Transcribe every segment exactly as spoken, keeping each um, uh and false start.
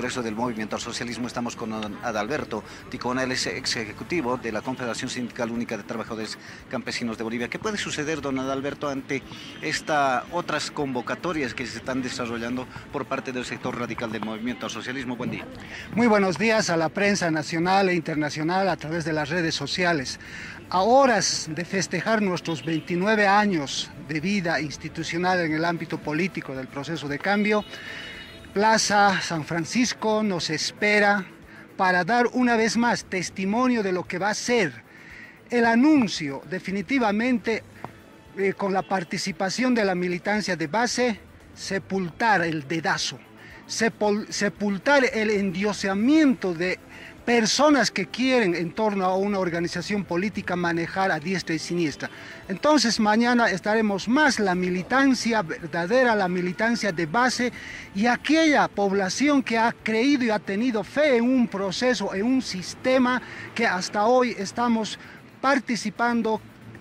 Congreso del Movimiento al Socialismo. Estamos con Adalberto Ticona, él es ex ejecutivo de la Confederación Sindical Única de Trabajadores Campesinos de Bolivia. ¿Qué puede suceder, don Adalberto, ante estas otras convocatorias que se están desarrollando por parte del sector radical del Movimiento al Socialismo? Buen día. Muy buenos días a la prensa nacional e internacional a través de las redes sociales. A horas de festejar nuestros veintinueve años de vida institucional en el ámbito político del proceso de cambio, Plaza San Francisco nos espera para dar una vez más testimonio de lo que va a ser el anuncio definitivamente eh, con la participación de la militancia de base, sepultar el dedazo, sepul sepultar el endioseamiento de personas que quieren en torno a una organización política manejar a diestra y siniestra. Entonces mañana estaremos más la militancia verdadera, la militancia de base y aquella población que ha creído y ha tenido fe en un proceso, en un sistema que hasta hoy estamos participando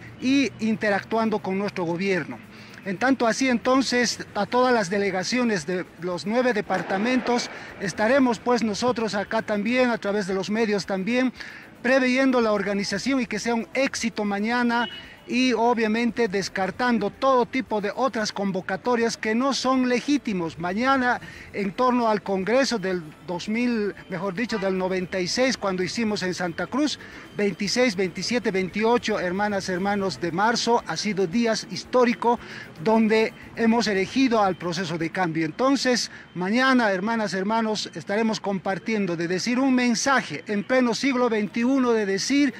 y interactuando con nuestro gobierno. En tanto así, entonces, a todas las delegaciones de los nueve departamentos, estaremos pues nosotros acá también, a través de los medios también, preveyendo la organización y que sea un éxito mañana y obviamente descartando todo tipo de otras convocatorias que no son legítimos. Mañana, en torno al Congreso del dos mil, mejor dicho, del noventa y seis, cuando hicimos en Santa Cruz, veintiséis, veintisiete, veintiocho, hermanas, hermanos de marzo, ha sido días históricos donde hemos elegido al proceso de cambio. Entonces, mañana, hermanas, hermanos, estaremos compartiendo de decir un mensaje en pleno siglo veintiuno, de decir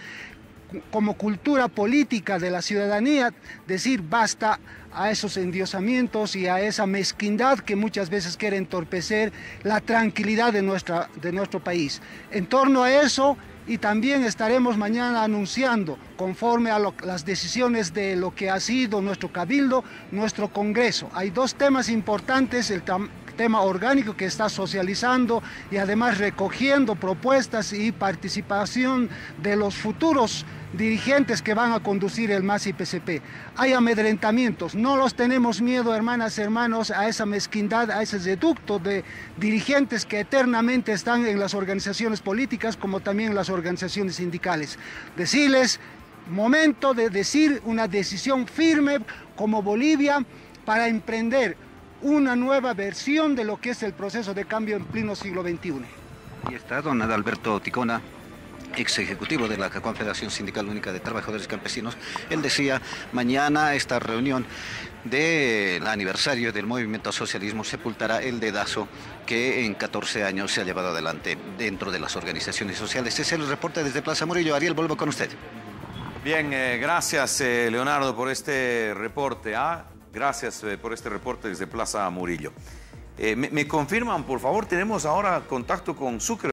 como cultura política de la ciudadanía, decir basta a esos endiosamientos y a esa mezquindad que muchas veces quiere entorpecer la tranquilidad de, nuestra, de nuestro país. En torno a eso, y también estaremos mañana anunciando, conforme a lo, las decisiones de lo que ha sido nuestro cabildo, nuestro Congreso. Hay dos temas importantes, el tema orgánico que está socializando y además recogiendo propuestas y participación de los futuros dirigentes que van a conducir el M A S y P C P. Hay amedrentamientos, no los tenemos miedo, hermanas, hermanos, a esa mezquindad, a ese reducto de dirigentes que eternamente están en las organizaciones políticas como también en las organizaciones sindicales. Decirles, momento de decir una decisión firme como Bolivia para emprender una nueva versión de lo que es el proceso de cambio en pleno siglo veintiuno. Y está don Adalberto Ticona, ex ejecutivo de la Confederación Sindical Única de Trabajadores Campesinos. Él decía, mañana esta reunión del aniversario del Movimiento al Socialismo sepultará el dedazo que en catorce años se ha llevado adelante dentro de las organizaciones sociales. Este es el reporte desde Plaza Murillo. Ariel, vuelvo con usted. Bien, eh, gracias eh, Leonardo por este reporte. ¿ah? Gracias eh, por este reporte desde Plaza Murillo. Eh, me, me confirman, por favor, tenemos ahora contacto con Sucre.